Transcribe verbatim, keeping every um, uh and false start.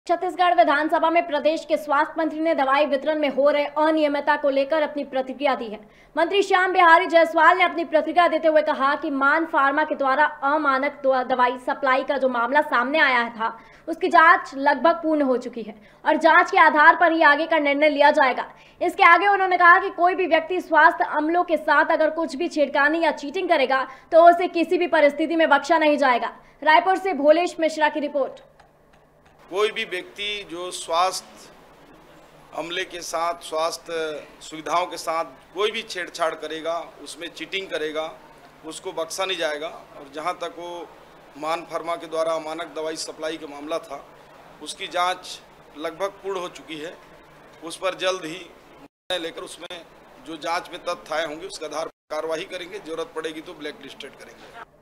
छत्तीसगढ़ विधानसभा में प्रदेश के स्वास्थ्य मंत्री ने दवाई वितरण में हो रहे अनियमितता को लेकर अपनी प्रतिक्रिया दी है। मंत्री श्याम बिहारी जायसवाल ने अपनी प्रतिक्रिया देते हुए कहा कि मान फार्मा के द्वारा अमानक दवाई सप्लाई का जो मामला सामने आया था उसकी जांच लगभग पूर्ण हो चुकी है और जांच के आधार पर ही आगे का निर्णय लिया जाएगा। इसके आगे उन्होंने कहा कि कोई भी व्यक्ति स्वास्थ्य अमलों के साथ अगर कुछ भी छेड़खानी या चीटिंग करेगा तो उसे किसी भी परिस्थिति में बख्शा नहीं जाएगा। रायपुर से भोलेश मिश्रा की रिपोर्ट। कोई भी व्यक्ति जो स्वास्थ्य अमले के साथ, स्वास्थ्य सुविधाओं के साथ कोई भी छेड़छाड़ करेगा, उसमें चीटिंग करेगा, उसको बख्शा नहीं जाएगा। और जहां तक वो मान फार्मा के द्वारा अमानक दवाई सप्लाई का मामला था, उसकी जांच लगभग पूर्ण हो चुकी है। उस पर जल्द ही निर्णय लेकर उसमें जो जांच में तथ्य आए होंगे उसके आधार पर कार्रवाई करेंगे। जरूरत पड़ेगी तो ब्लैक लिस्टेड करेंगे।